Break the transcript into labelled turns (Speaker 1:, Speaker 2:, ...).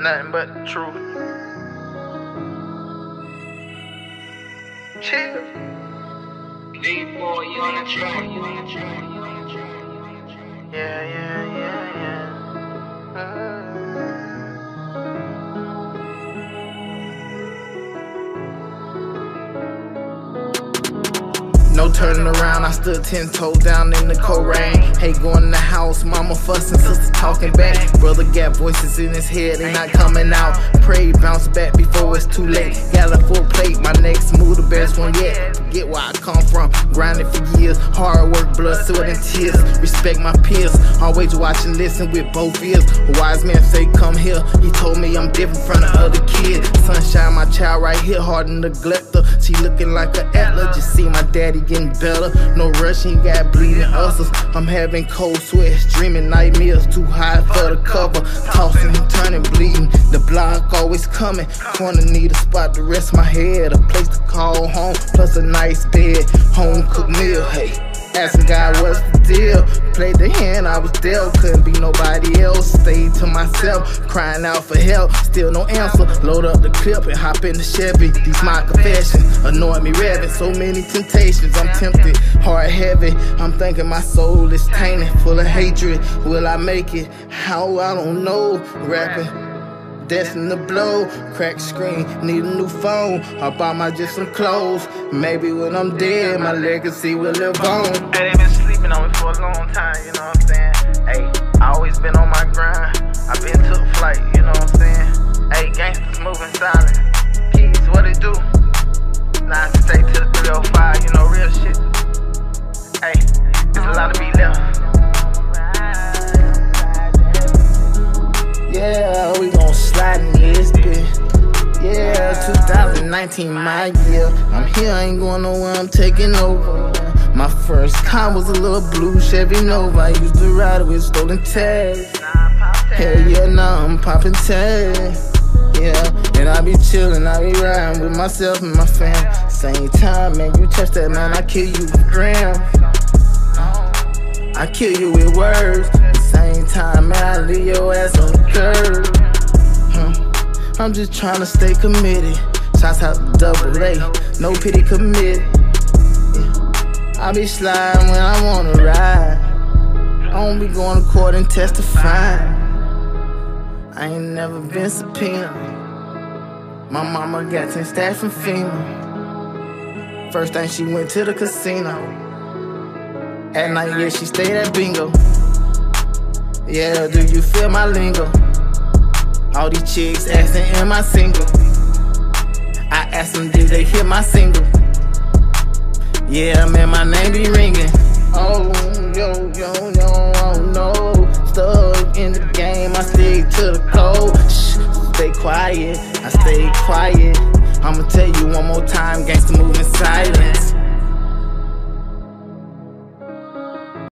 Speaker 1: nothing but the truth. Chill.
Speaker 2: Big boy, you on the track.
Speaker 1: Yeah. No turning around, I stood 10 toes down in the cold rain. Hey, going in the house, mama fussing, sister talking back. Brother got voices in his head, they not coming out. Pray, bounce back before it's too late. Got a full plate, my next move the best one yet. Forget where I come from, grinding for years. Hard work, blood, sweat, and tears. Respect my peers, always watch and listen with both ears. A wise man say, come here. He told me I'm different from the other kids. Sunshine, my child right here, hard to neglect her. She looking like an antler, just see my daddy getting better. No rushing, got bleeding ulcers. I'm having cold sweats, dreaming nightmares too high for the cover. Tossing and turning, bleeding. The block always coming. Corner need a spot to rest my head, a place to call home, plus a nice bed, home cooked meal. Hey, asking God what's the deal. Played the hand I was dealt, couldn't be nobody else. Stayed to myself, crying out for help, still no answer. Load up the clip and hop in the Chevy. These my confessions annoy me revving. So many temptations, I'm tempted, heart heavy. I'm thinking my soul is tainted, full of hatred. Will I make it? How? I don't know. Rapping, destined to blow. Crack screen, need a new phone. I buy my just some clothes. Maybe when I'm dead, my legacy will live on. Hey, they been sleeping on me for a long time, you know what I'm saying? Hey, I always been on my grind. I been took flight, you know what I'm saying? Hey, gangsters moving silent. Keys, what it do? Now I stay to the 305, you know, real shit. Hey, there's a lot to be left. Yeah, we gon' slide in this bitch. Yeah, 2019 my year. I'm here, I ain't going nowhere, I'm taking over. My first car was a little blue Chevy Nova. I used to ride it with stolen tags. Hell yeah, now I'm popping tags. Yeah, and I be chillin', I be riding with myself and my fam. Same time, man, you touch that, man, I kill you with grams. I kill you with words. Same time, man, I leave your ass on the curb. I'm just trying to stay committed. Shots out to double A, no pity committed. I be sliding when I wanna ride. I don't be going to court and testifying. I ain't never been subpoenaed. My mama got 10 stacks from FEMA. First thing she went to the casino. At night, yeah, she stayed at bingo. Yeah, do you feel my lingo? All these chicks asking, am I single? I asked them, did they hear my single? Yeah, man, my name be ringing. Oh, yo, oh no. Stuck in the game, I stick to the code. Shh, stay quiet, I stay quiet. I'ma tell you one more time, gangsta move in silence.